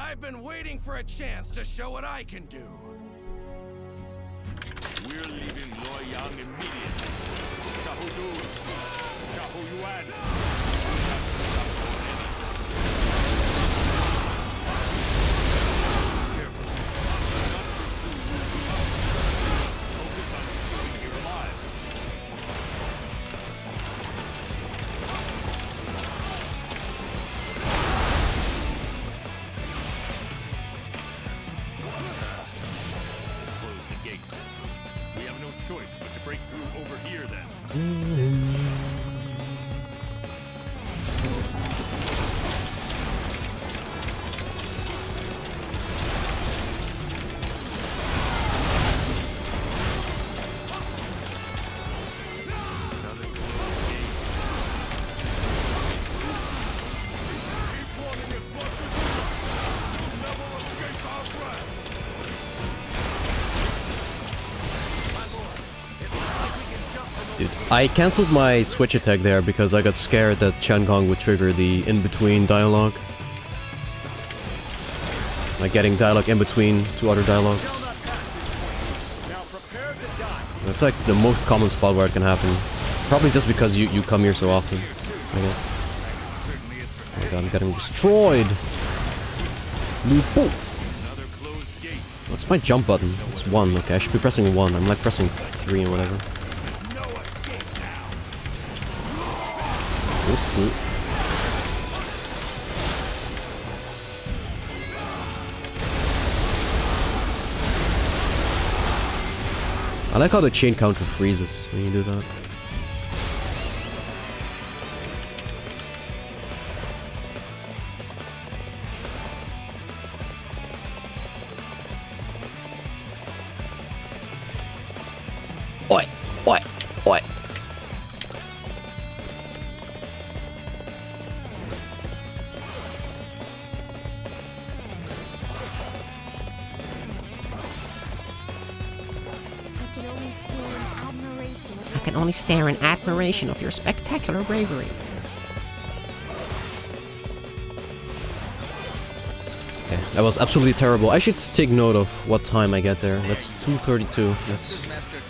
I've been waiting for a chance to show what I can do. We're leaving Loyang immediately. Shahudu, Shahuyuan. Careful. Not pursue OoB. Focus on staying here alive. Close the gates. We have no choice but to break through over here then. Another closed gate. Keep wanting as much as you want. You'll never escape our grasp. Dude, I cancelled my switch attack there because I got scared that Qiankong would trigger the in-between dialogue. Like getting dialogue in between two other dialogues. That's like the most common spot where it can happen. Probably just because you come here so often, I guess. Oh my god, I'm getting destroyed! Lupo! What's my jump button? It's 1, okay, I should be pressing 1. I'm like pressing 3 or whatever. We'll see. I like how the chain counter freezes when you do that. Oi! Oi! Oi! I can only stare in admiration of your spectacular bravery. Okay, that was absolutely terrible. I should take note of what time I get there. That's 2:32. That's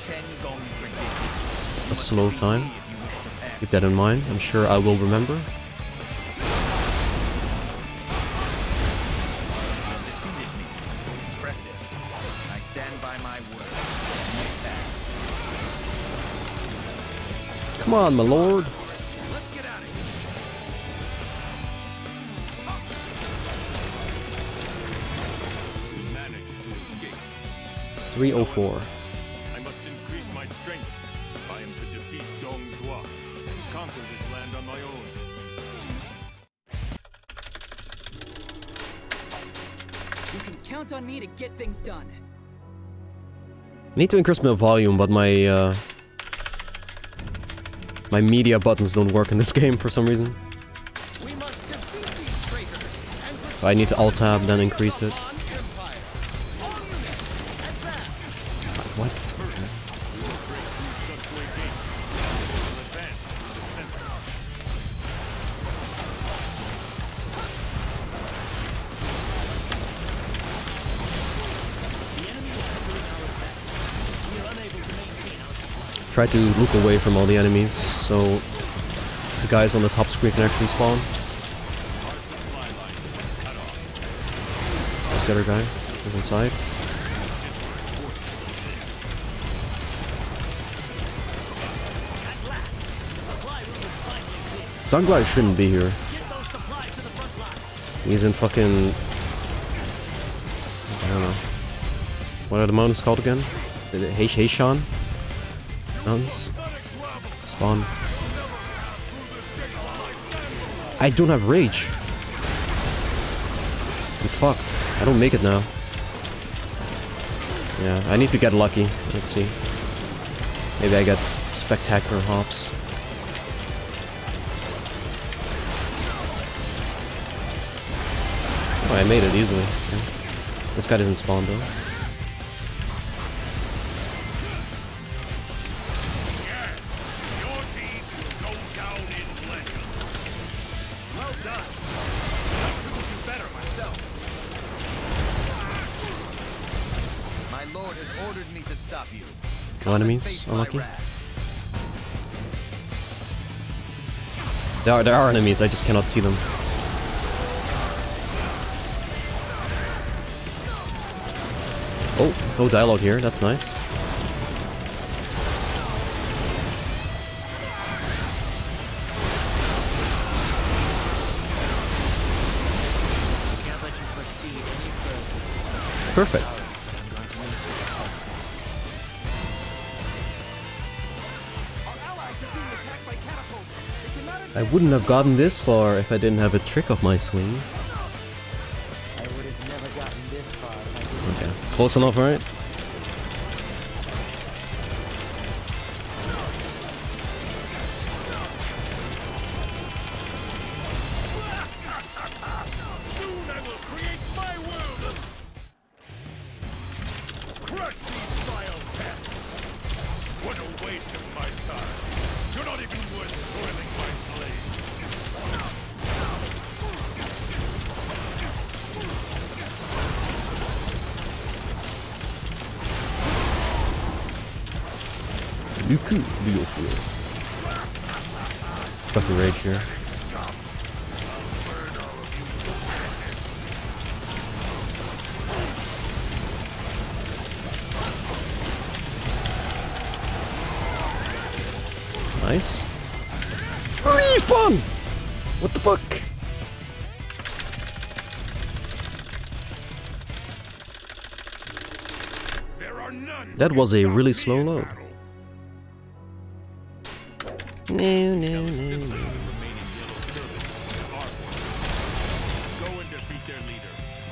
a slow time. Keep that in mind. I'm sure I will remember. I stand by my word. Come on, my lord. Let's get out of here. 304. I must increase my strength if I am to defeat Dong Zhuo and conquer this land on my own. You can count on me to get things done. I need to increase my volume, but my my media buttons don't work in this game for some reason. We must defeat these traitors and So I need to alt-tab, then increase it. What? Try to look away from all the enemies, so the guys on the top screen can actually spawn. There's the other guy who's inside. Zangla shouldn't be here. He's in fucking... I don't know. What are the mountains called again? The Heishan? Mountains? Spawn. I don't have rage. I'm fucked. I don't make it now. Yeah, I need to get lucky. Let's see. Maybe I get spectacular hops. Oh, I made it easily. Okay. This guy didn't spawn though. No enemies. Unlucky. There are enemies, I just cannot see them. Oh, no dialogue here, that's nice. Perfect. I wouldn't have gotten this far if I didn't have a trick up my sleeve. I would have never gotten this far if I didn't. Okay, close enough, right? Soon I will create my world! Crush these vile pests! What a waste of my time! You're not even worth soiling my blade! You could be a fool. Got the rage here. Nice. Respawn! What the fuck? There are none. That was a really slow load. No, no, no, no. Go and defeat their leader.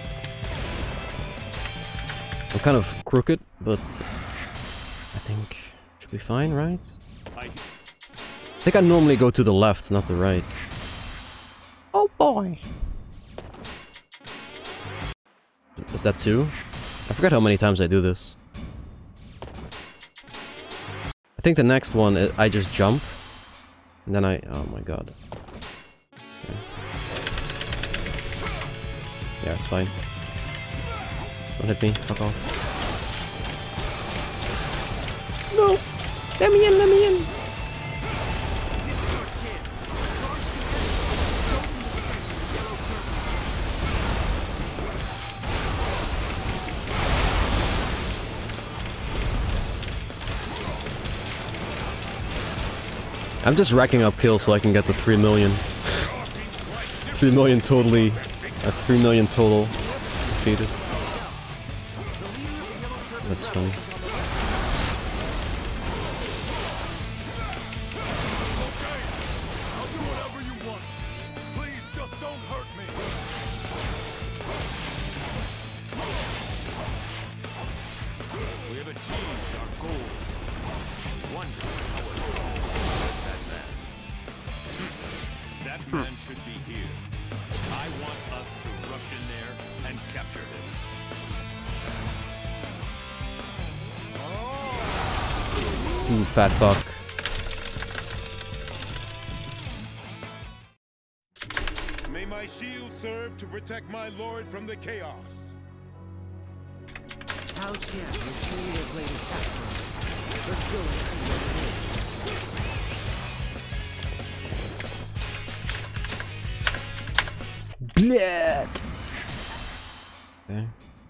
I'm kind of crooked, but I think should be fine, right? I think I normally go to the left, not the right. Oh boy. Is that two? I forgot how many times I do this. I think the next one, I just jump. And then oh my god. Okay. Yeah, it's fine. Don't hit me, fuck off. No. Let me in, let me in. I'm just racking up kills so I can get the 3 million. 3 million totally. 3 million total defeated. That's funny. I'll do whatever you want. Please just don't hurt me. We have achieved our goal. Wonder how that man should be here. I want us to rush in there and capture him. Ooh, fat fuck. May my shield serve to protect my lord from the chaos. Tao Qian will show you a great attack for us. Let's go and see what it is. Blood. Okay.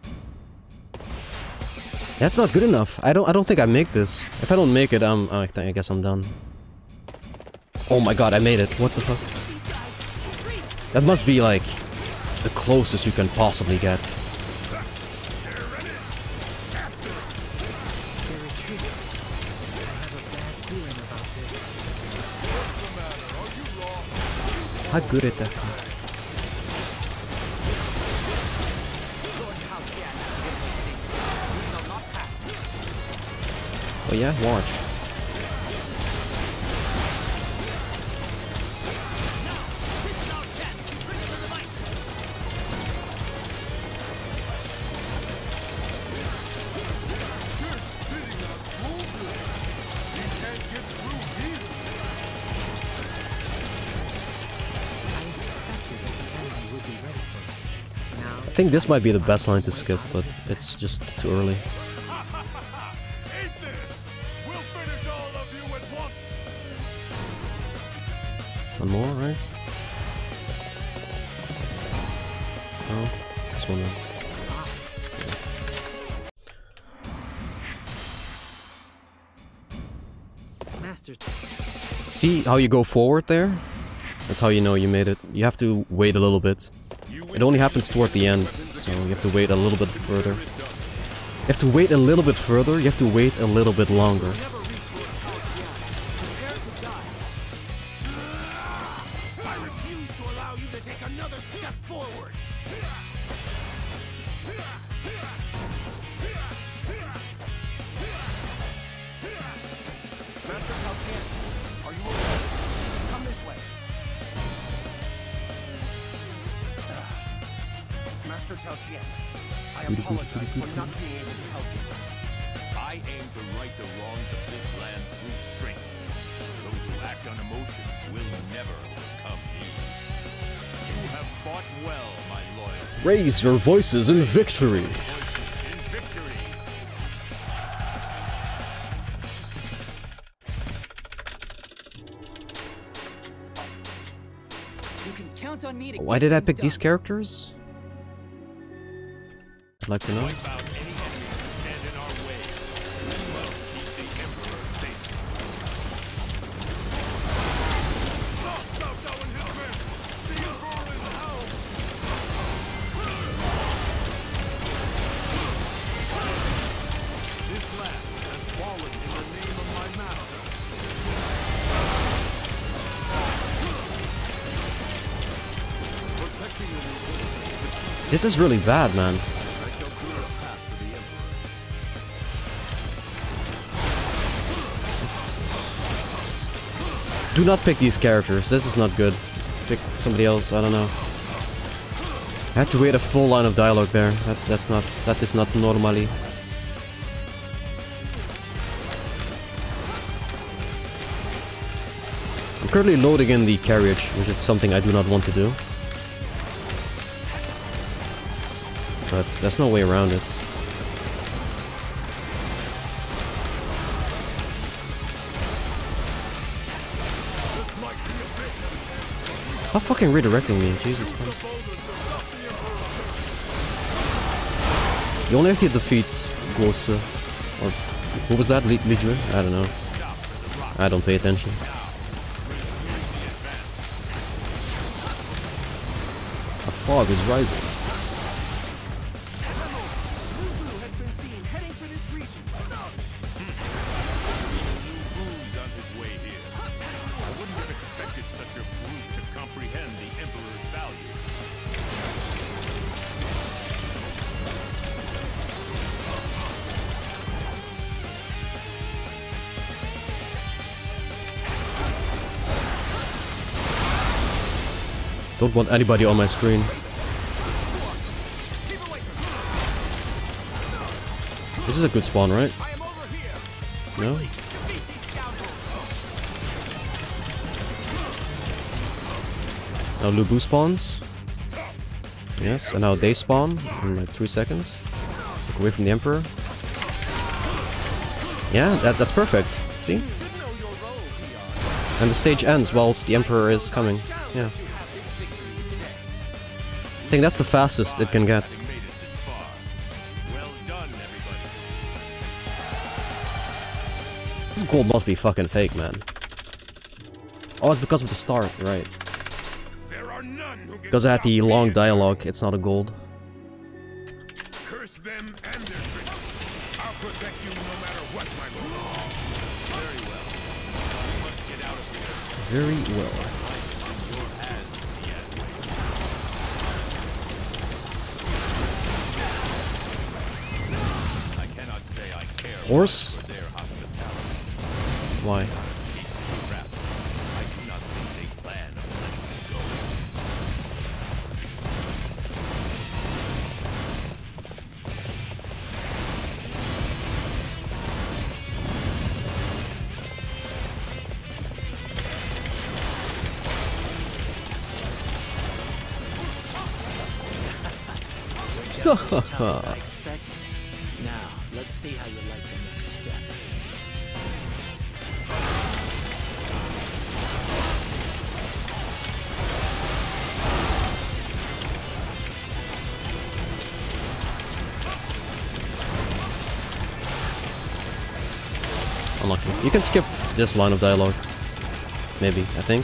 That's not good enough. I don't think I make this. If I don't make it, I guess I'm done. Oh my god, I made it. What the fuck? That must be like the closest you can possibly get. How good at that? Oh yeah, watch. I think this might be the best line to skip, but it's just too early. One more, right? Oh, this one. Master. See how you go forward there? That's how you know you made it. You have to wait a little bit. It only happens toward the end, so you have to wait a little bit further. You have to wait a little bit further, you have to wait a little bit longer. I refuse to allow you to take another step forward. Master Calcian, are you okay? Come this way. Master Calcian, I apologize for not being able to help you. I aim to right the wrongs of this land through strength. Those who act on emotion will never overcome me. You have fought well, my loyal. Raise your voices in victory! In victory. You can count on me to Why did I pick these characters? I'd like to know. Wipe out any enemies who stand in our way. We must keep the Emperor safe. This land has fallen in the name of my master. Protecting the new This is really bad, man. I shall clear a path for the Emperor. Do not pick these characters, this is not good. Pick somebody else, I don't know. I had to wait a full line of dialogue there. That is not normally. I'm currently loading in the carriage, which is something I do not want to do. But there's no way around it. Stop fucking redirecting me, Jesus Christ. You only have to defeat Gose. Or who was that? Lijuan? I don't know. I don't pay attention. A fog is rising. OoB has been seen heading for this region. OoB's on his way here. I wouldn't have expected such a brute to comprehend the Emperor's value. Don't want anybody on my screen. This is a good spawn, right? No? Now Lubu spawns. Yes, and now they spawn in like 3 seconds. Look away from the Emperor. Yeah, that's perfect. See? And the stage ends whilst the Emperor is coming. Yeah. I think that's the fastest it can get. Made it this far. Well done, everybody. This gold must be fucking fake, man. Oh, it's because of the start, right. There are none who can Because I had the stop long me. dialogue, it's not a gold. Curse them and their trick. I'll protect you no matter what, my lord. Very well. You must get out of here. Very well. Your hands, yet. I cannot say I care Horse? for their hospitality. Why? Escape the trap. I do not think they plan on letting us go. Just as tough as I expected. Now, let's see how you like the next step. You can skip this line of dialogue. Maybe, I think.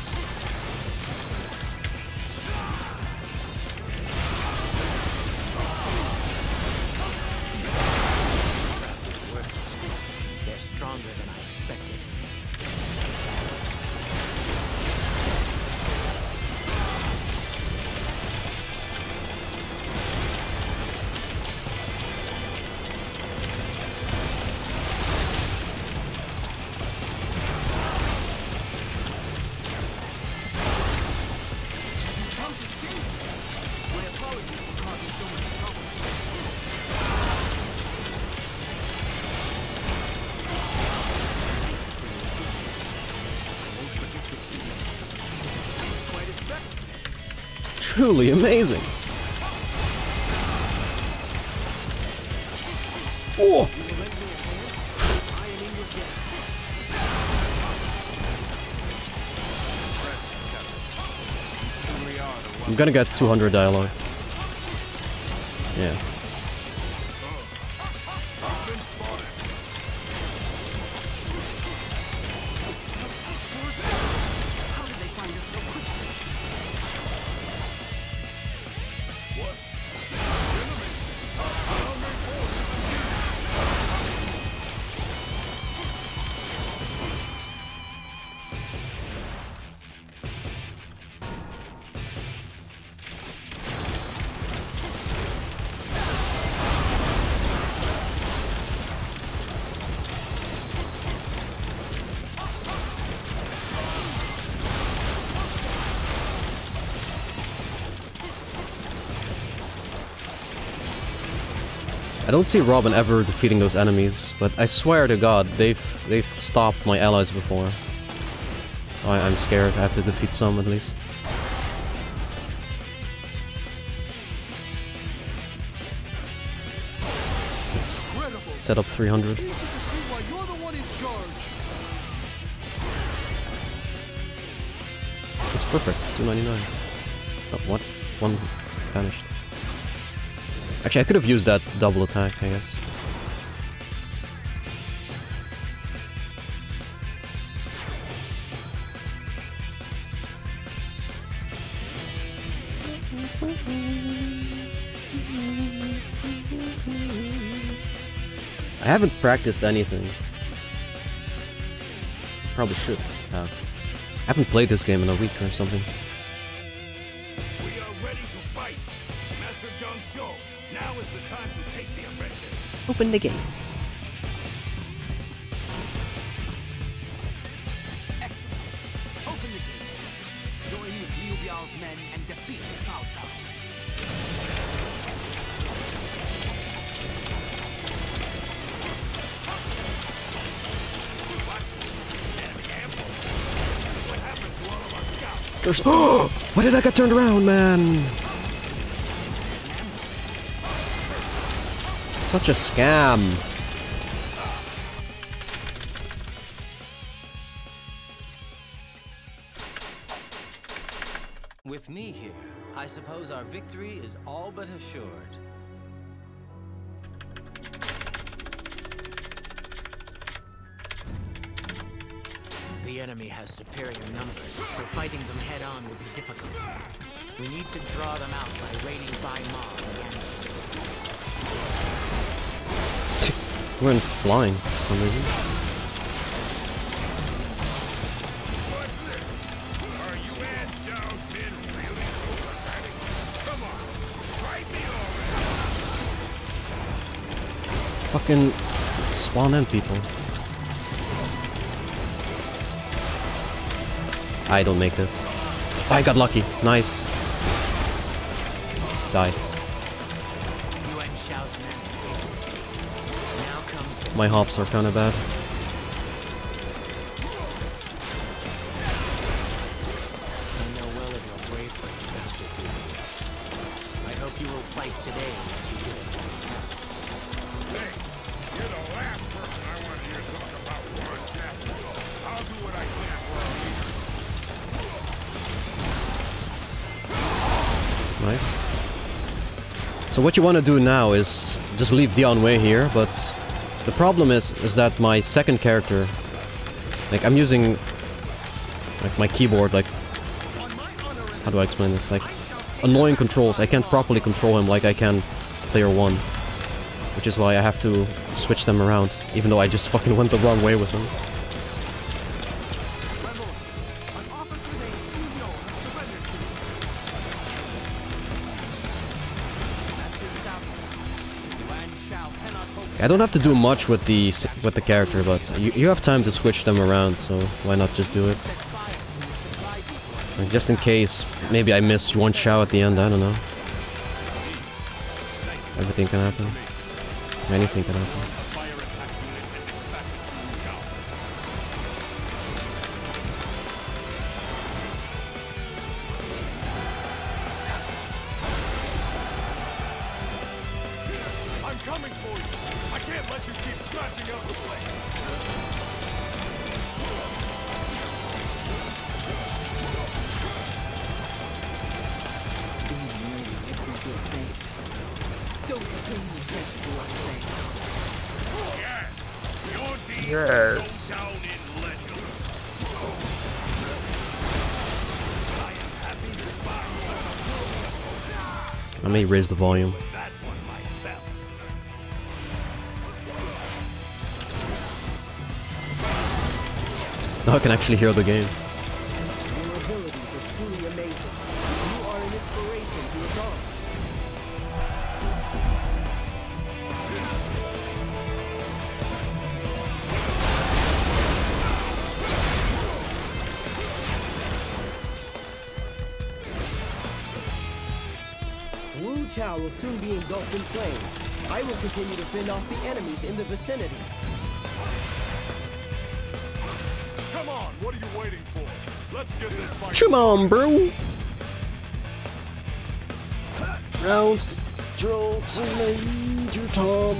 They're stronger than I expected. Truly amazing. Oh! I'm gonna get 200 dialogue. Yeah. I don't see Robin ever defeating those enemies, but I swear to God, they've stopped my allies before. So I'm scared. I have to defeat some at least. Let's set up 300. It's perfect. 299. Oh, what? One vanished. Actually, I could have used that double attack, I guess. I haven't practiced anything. Probably should have. I haven't played this game in a week or something. We are ready to fight. Master Zhang Xiu, now is the time to take the offensive. Open the gates. Excellent. Open the gates. Join with Liu Biao's men and defeat Cao Cao. There's why did I get turned around, man? Such a scam. With me here, I suppose our victory is all but assured. The enemy has superior numbers, so fighting them head-on will be difficult. We need to draw them out by raiding Bai Ma and Yanxi. We went flying for some reason. Are you and Xiao's men really so pathetic? Come on, fight me already! Fucking spawn in people. I don't make this. I got lucky. Nice. Die. Yuan Shao's men have taken the gate. Now comes the My hops are kinda bad. I know well of your bravery, Master Du. I hope you will fight today like you did at last. Hey, you're the last person I want to hear talk about war chapter. I'll do what I can for our leader. Nice. So what you want to do now is just leave Dion Wei here, but the problem is that my second character Like, I'm using... like, my keyboard, like... how do I explain this? Like, annoying controls. I can't properly control him like I can player 1. Which is why I have to switch them around. Even though I just fucking went the wrong way with them. I don't have to do much with the character, but you have time to switch them around, so why not just do it? Like, just in case, maybe I missed one Shao at the end, I don't know. Everything can happen. Anything can happen. I'm coming for you. I can't let you keep smashing up the place. Yes. I may raise the volume. Now I can actually hear the game. Your abilities are truly amazing. You are an inspiration to us all. Wu Chao will soon be engulfed in flames. I will continue to fend off the enemies in the vicinity. Come on, what are you waiting for? Let's get this fight. Come on, bro! Ground control to Major Tom.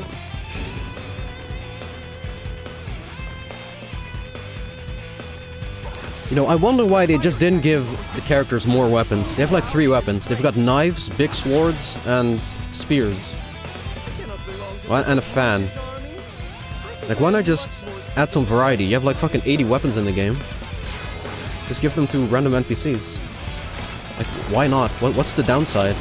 You know, I wonder why they just didn't give the characters more weapons. They have like 3 weapons. They've got knives, big swords, and spears. And a fan. Like, why not just add some variety? You have like fucking 80 weapons in the game. Just give them to random NPCs. Like, why not? What's the downside?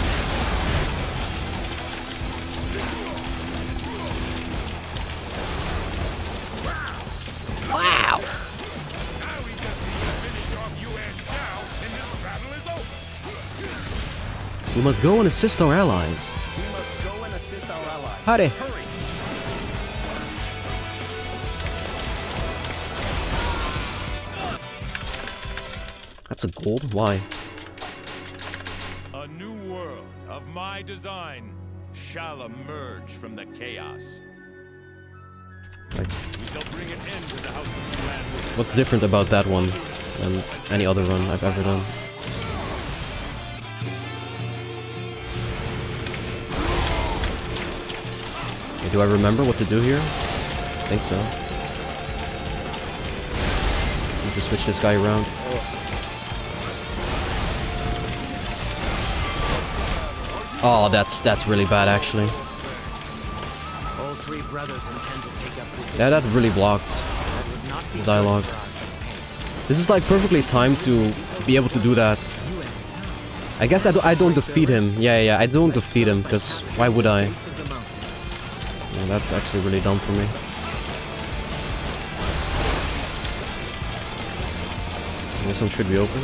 Wow! We must go and assist our allies. We must go and assist our allies. Hurry! Hurry! That's a gold? Why? A new world of my design shall emerge from the chaos. Like, We shall bring an end to the House of Grand. what's different about that one than any other run I've ever done? Okay, do I remember what to do here? I think so. Need to switch this guy around. Oh, that's really bad actually. All 3 brothers intend to take up position. Yeah, that really blocked That would not be the dialogue. good for our campaign. This is like perfectly timed to be able to do that. I guess I don't defeat him. Yeah, I don't defeat him, because why would I? Base of the mountain. Yeah, that's actually really dumb for me. This one should be open.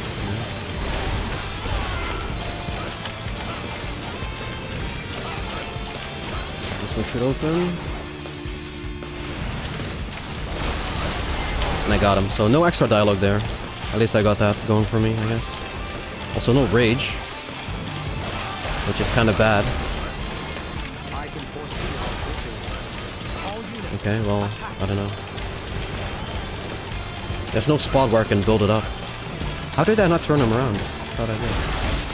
This one should open. And I got him, so no extra dialogue there. At least I got that going for me, I guess. Also no rage, which is kind of bad. Okay, well, I don't know. There's no spot where I can build it up. How did I not turn him around? I thought I did.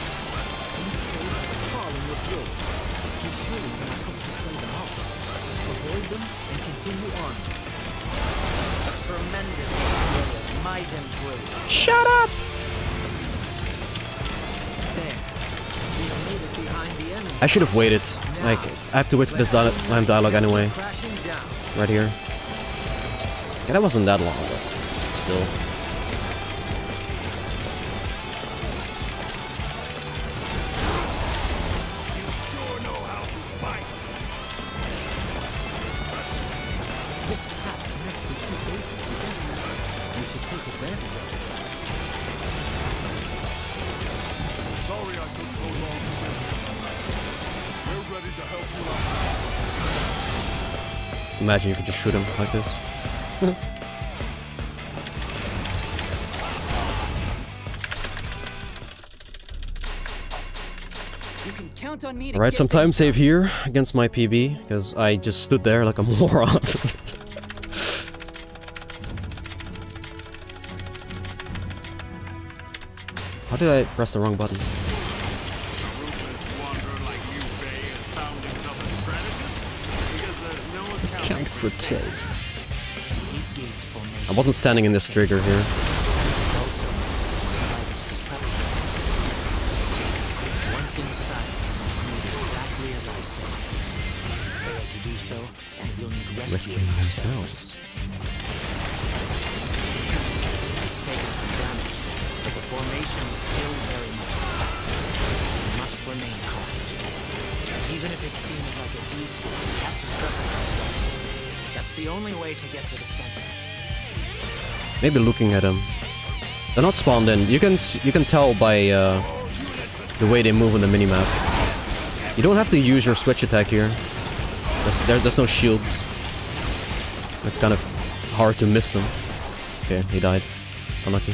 Shut up! I should have waited. Like, I have to wait for this dialogue anyway. Right here. Yeah, that wasn't that long, but still. This path connects the two bases together. We should take advantage of it. Sorry I took so long to get here. We're ready to help you out. Imagine you could just shoot him like this. You can count on me to Alright, get some time things save done. here against my PB, because I just stood there like a moron. How did I press the wrong button? Count for taste. I wasn't standing in this trigger here. Once inside, move exactly as I say. Fail to do so, and we'll need rescuing ourselves. It's taken some damage, but the formation is still very much intact. We must remain cautious. Even if it seems like a detour, we have to circle west. That's the only way to get to the center. Maybe looking at them. They're not spawned in. You can tell by the way they move on the minimap. You don't have to use your switch attack here. There's no shields. It's kind of hard to miss them. Okay, he died. Unlucky.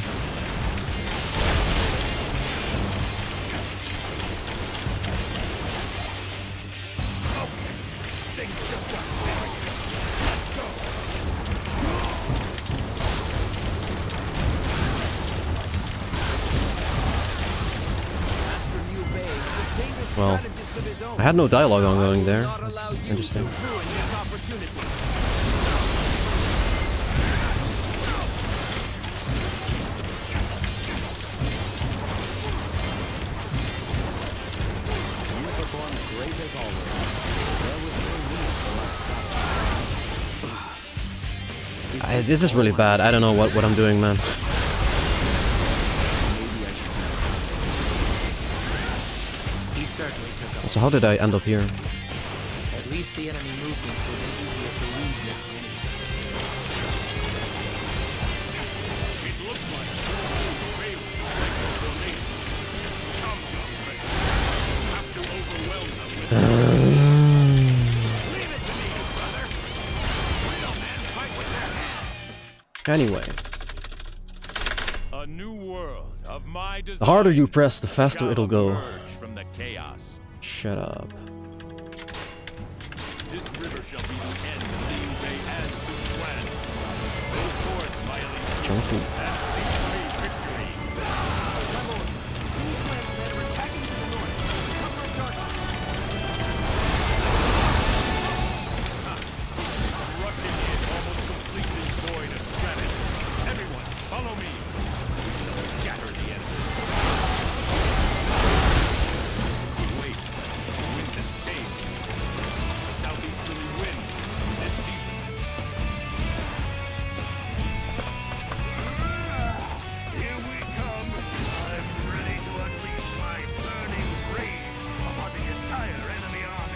Well, I had no dialogue ongoing there. That's interesting. This is really bad. I don't know what I'm doing, man. So how did I end up here? At least the enemy movements will be easier to read now anyway. It looks like Obsolete failed to take the formation. Come, Johnny. Have to overwhelm them with Leave it to me, brother. Real man, fight with their hand. Anyway, A new world of my design. the harder you press, the faster shall it'll go. emerge from the chaos. Shut up. This river shall be the end of the OoB and Speedrun. Go forth, my elite, Junkie. and seek great victory. Rushing in, almost completely void of strategy. Everyone, follow me. We shall scatter the enemy. Wait, the wind has changed. The southeasterly wind this season. Here we come. I'm ready to unleash my burning rage upon the entire enemy army.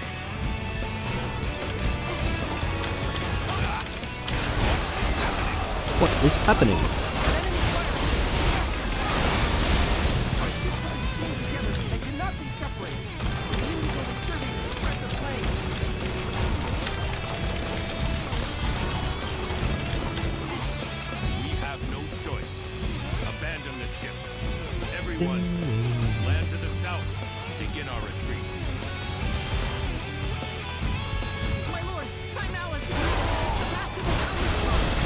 What is happening? They cannot be separated. The enemies are serving to spread the flame. We have no choice. Abandon the ships. Everyone, land to the south. Begin our retreat. My lord, time Alice. The path to the south is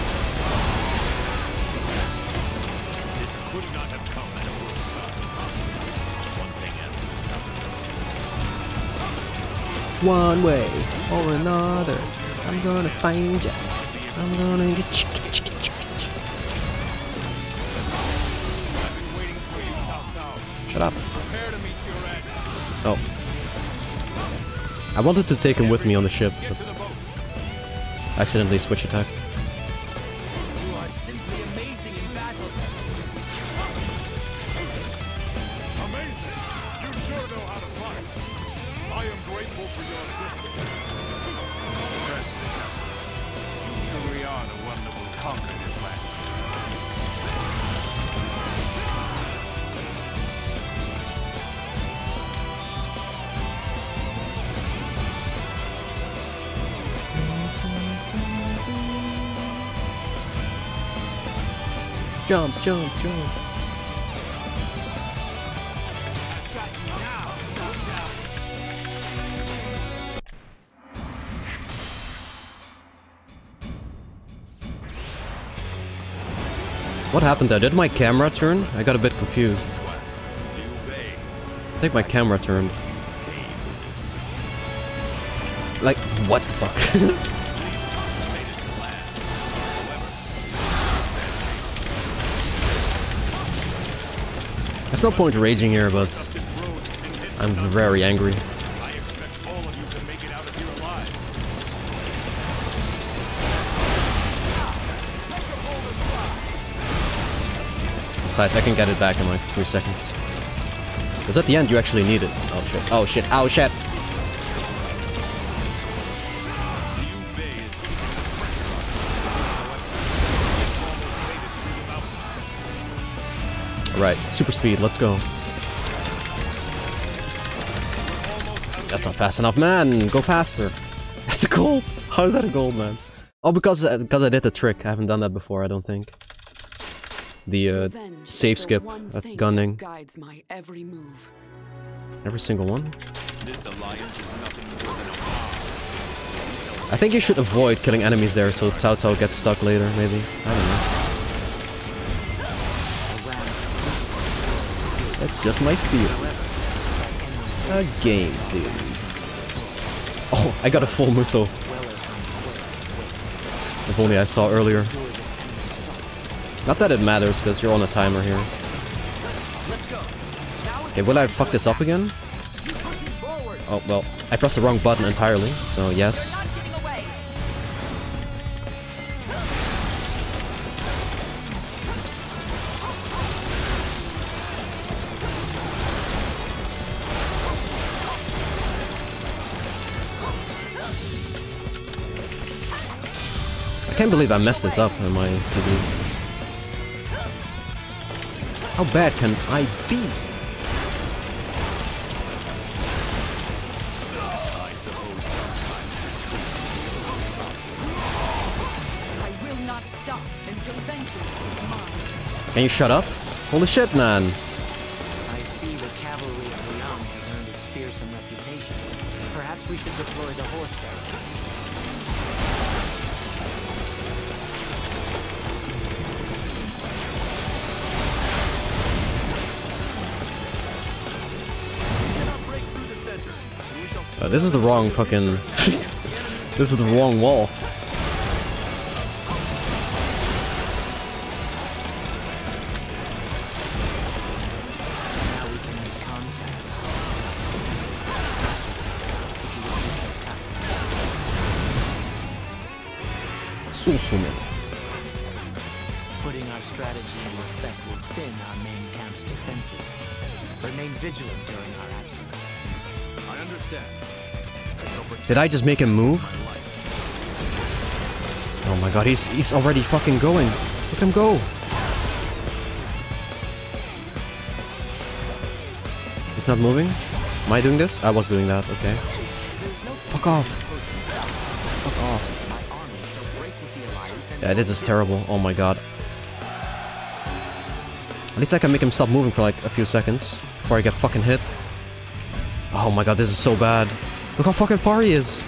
closed. This could not have come at a worse time. One thing after another. One way or another, I'm gonna find ya. I'm gonna get you. I've been waiting for you, South. Shut up. Prepare to meet your end. Oh. I wanted to take him with me on the ship, Get but to the boat. accidentally switch attacked. jump, jump, jump. What happened there? Did my camera turn? I got a bit confused. I think my camera turned. Like, what the fuck? There's no point raging here, but I'm very angry. Besides, I can get it back in like 3 seconds. Because at the end, you actually need it. Oh shit, oh shit, oh shit! Right, super speed, let's go. That's not fast enough, man! Go faster! That's a gold! How is that a gold, man? Oh, because I did the trick. I haven't done that before, I don't think. The save skip at gunning. Guides my every move. Every single one? This alliance is nothing more than a I think you should avoid killing enemies there so Cao Cao gets stuck later, maybe. I don't know. That's just my theory. A game theory. Oh, I got a full Muso. If only I saw earlier. Not that it matters, because you're on a timer here. Okay, will I fuck this up again? Oh, well, I pressed the wrong button entirely, so yes. I can't believe I messed this up in my review. How bad can I be? I will not stop until vengeance is mine. Can you shut up? Holy shit, man. I see the cavalry of Liang has earned its fearsome reputation. Perhaps we should deploy the horse barricades. This is the wrong fucking... This is the wrong wall. Now we can make contact. Putting our strategy into effect will thin our main camp's defenses. Remain vigilant during our absence. I understand. Did I just make him move? Oh my god, he's already fucking going. Look him go. He's not moving? Am I doing this? I was doing that, okay. Fuck off. Fuck off. Yeah, this is terrible. Oh my god. At least I can make him stop moving for like a few seconds before I get fucking hit. Oh my god, this is so bad. Look how fucking far he is.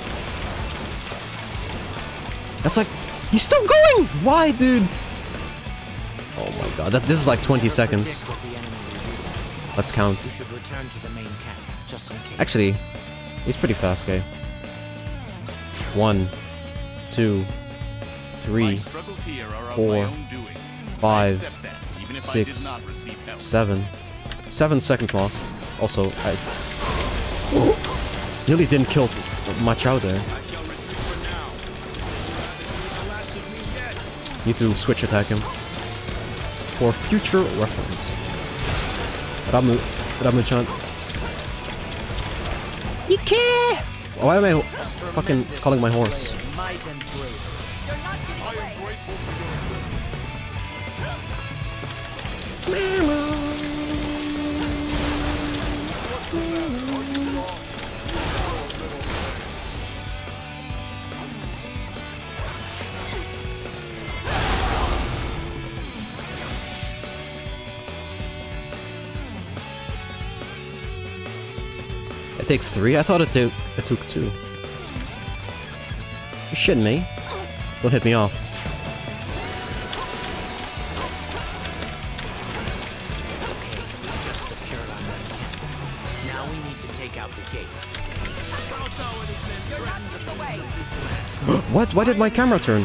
That's like... He's still going! Why, dude? Oh my god, this is like 20 seconds. Let's count. Actually, he's pretty fast, okay. 1, 2, 3, 4, 5, 6, 7. 7 seconds lost. Also, I... Nearly didn't kill much out there. Need to switch attack him. For future reference. Ramu-chan. Ike! Why am I fucking calling my horse? It takes 3? I thought it took 2. You shitting me? Don't hit me off. Okay, we just secured our men. Now we need to take out the gate. You're not getting away. What? Why did my camera turn?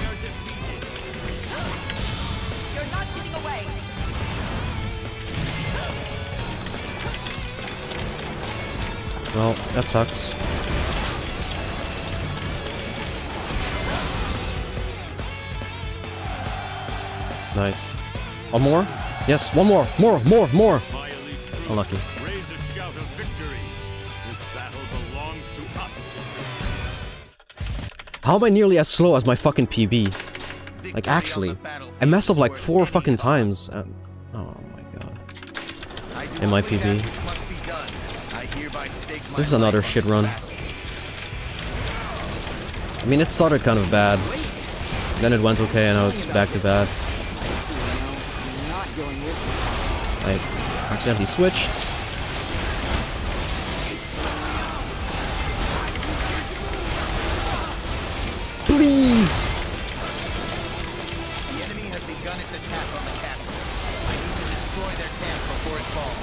You're not getting away. Well, that sucks. Nice. One more? Yes, one more! More! My elite troops, Unlucky. raise a shout of victory. This battle belongs to us. How am I nearly as slow as my fucking PB? Like, actually. I messed up like 4 fucking times. Oh my god. In my PB. This is another shit run. I mean, it started kind of bad. Then it went okay, and now it's back to bad. I accidentally switched. Please! The enemy has begun its attack on the castle. I need to destroy their camp before it falls.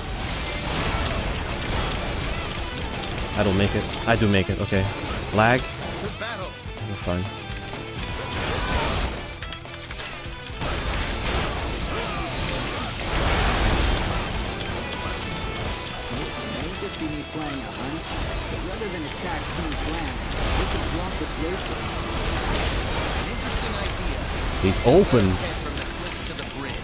I don't make it. I do make it, okay. Lag? To battle. We're fine. Playing a hunt, but rather than attack Siege land, we should block this road first. An interesting idea. He's open. Let's head from the cliffs to the bridge.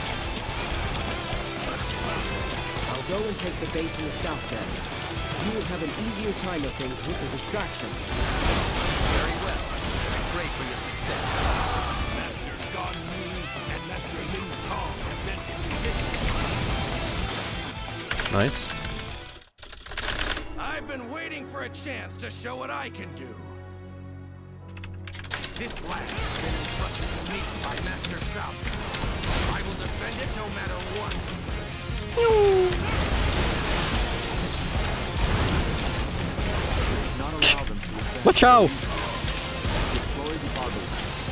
I'll go and take the base in the south then. You will have an easier time of things with the distraction. Very well. I pray for your success. Master Gan Ning and Master Ling Tong have been defeated. Nice. I've been waiting for a chance to show what I can do. This land has been entrusted to me by Master Cao Cao. I will defend it no matter what. Not allow them to advance. Watch out! Deploy the others.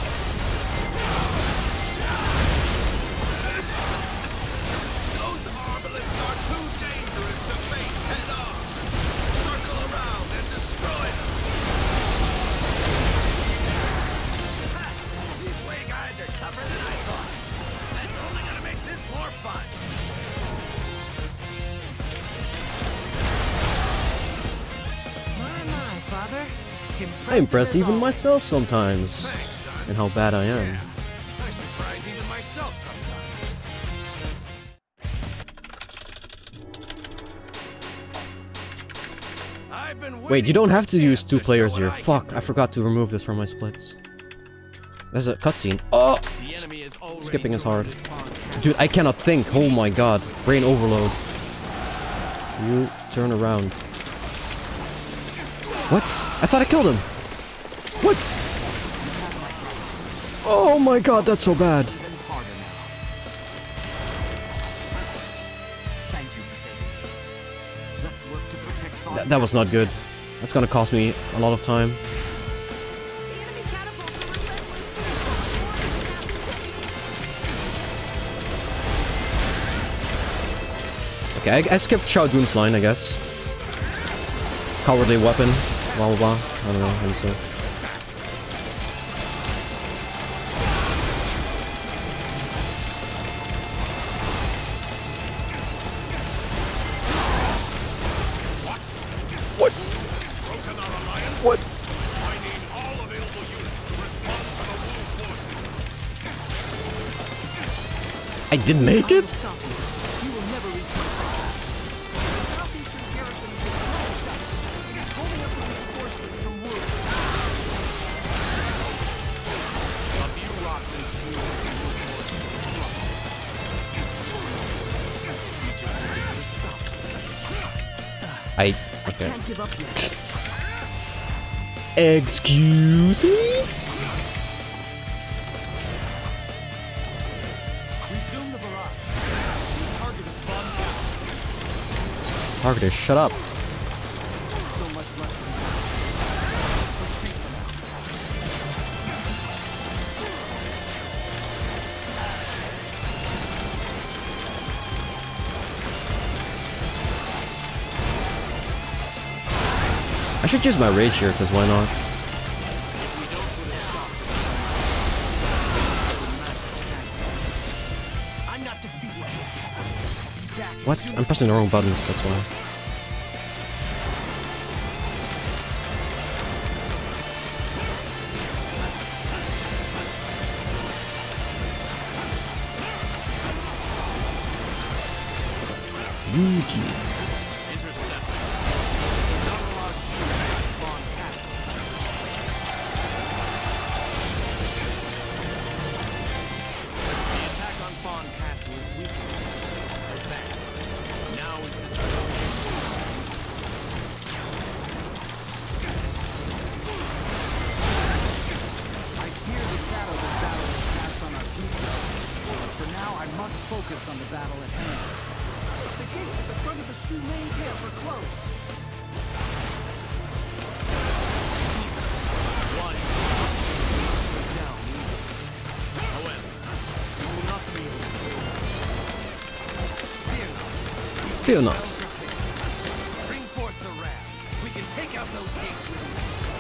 Those arbalists are too dangerous to face head on. Circle around and destroy them. These way guys are tougher than I thought. That's only gonna make this more fun. My, father. I impress even myself sometimes. Thanks, son. And how bad I am. Yeah, I surprise even myself sometimes. I've been Wait, you don't have to use 2 show players what here. I can Fuck, do. I forgot to remove this from my splits. There's a cutscene. Oh! The enemy is already Skipping is hard. surrounded Fong. Dude, I cannot think. Oh my god. Brain overload. You turn around. What? I thought I killed him. What? Oh my god, that's so bad. Even harder now. Thank you for saving me. Let's work to protect Fog. That was not good. That's gonna cost me a lot of time. The enemy catapults are relentless. Okay, I skipped Xiaodun's line, I guess. Cowardly weapon. Blah blah blah. I don't know how he says. What? Broken our alliance. What? I need all available units to respond to the Wu forces. I did make it? Stop you. You will never reach my goal. The southeastern garrison is being closed up. It is holding up the reinforcements from Wu. A few rocks and shields and Wu forces in trouble. Okay. Can't give up yet. Excuse me? Resume the barrage. The target is Von Castle. Targeter, shut up. I should use my rage here, because why not? I'm not defeated yet. I'll be back as What? soon I'm as pressing the wrong buttons, that's why. focus on the battle at hand. The gates at the front of the Shu main camp are closed. One. Down easy. However, you will not be able to kill them. Fear not. Bring forth the ram. We can take out those gates with you.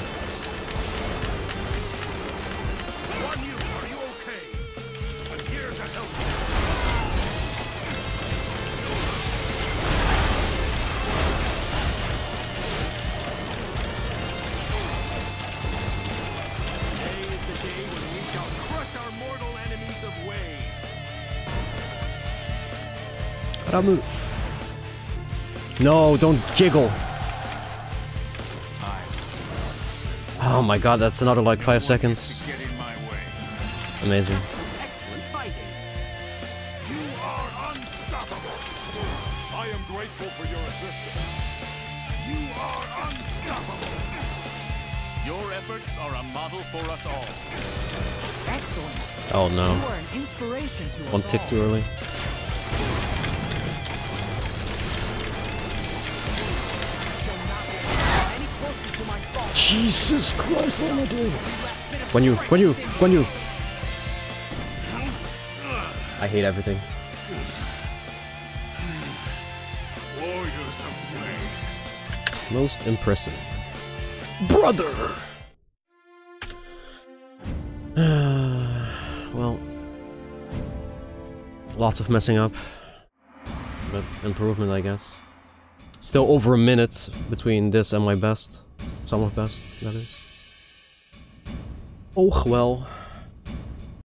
One you, are you okay? I'm here to help you. Today is the day when we shall crush our mortal enemies of Wei. Ramu. No, don't jiggle. Oh my god, that's another like 5 seconds. Get in my way. Amazing. Excellent fighting. You are unstoppable. I am grateful for your assistance. You are unstoppable. Your efforts are a model for us all. Excellent. Oh no. You are an inspiration to us One tick all. too early. Any closer to my fault. Jesus Christ, what am I doing? Guan Yu. I hate everything. Warriors of Wei. Most impressive. Brother! Well, lots of messing up, but improvement, I guess. Still over a minute between this and my best. Some of best, that is. Oh, well.